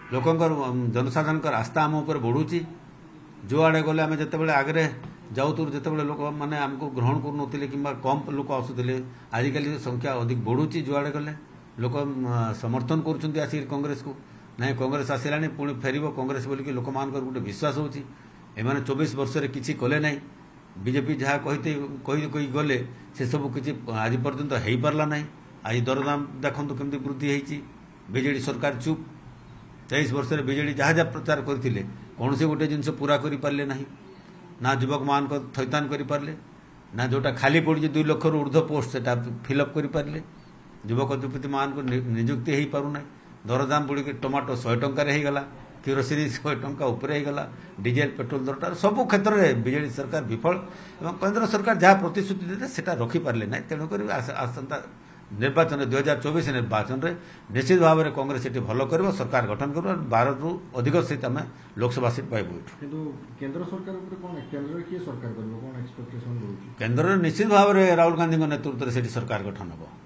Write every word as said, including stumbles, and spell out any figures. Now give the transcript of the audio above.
लोकंकर जनसाधारण आस्था आम उपर बढ़ुची जो आड़े गले आम जिते आगे जाऊँ जिते लोक मैंने आमको ग्रहण करूँ कि कम लोक आसुले आजिकल संख्या अधिक बढ़ुची जो आड़े गले लोक समर्थन कर कांग्रेस को ना कांग्रेस आसला पुणी फेर कांग्रेस बोलिकी लोक मान गोटे विश्वास होची एमाने चौबीस वर्ष किसी कले ना बीजेपी जहाँ कहते कही कही गले से सब किसी आज पर्यंत हो पारला ना आज दरदाम देखूँ केमती वृद्धि होती बीजेडी सरकार चुप तेईस वर्ष बीजेडी जहाँ जहाँ प्रचार करते कौन से गोटे जिनस पूरा कर पारे ना ना युवक मान थैतान कर पारे ना जोटा खाली पड़ी दुई लक्ष रु ऊर्ध्व पोस्ट से फिलअप कर पारे युवक युवती मान को निजुक्ति हो पारना दरदाम बुड़ी टमाटो शहे टकर होगला किरोसिन शहे टंका उपरेगला डीजेल पेट्रोल दरटा सब क्षेत्र में बीजेडी सरकार विफल और केंद्र सरकार जहाँ प्रतिश्रुति देते सेटा रखिपारे ना तेणुक आसंता निर्वाचन दुई हजार चौबीस निर्वाचन में निश्चित भाव में कांग्रेस ये भल कर सरकार गठन कर बार रु अधिक सीट आम लोकसभा सीट पाइबू केंद्र सरकार केंद्र किए सरकार केंद्र निश्चित भाव में राहुल गांधी नेतृत्व में सरकार गठन हम।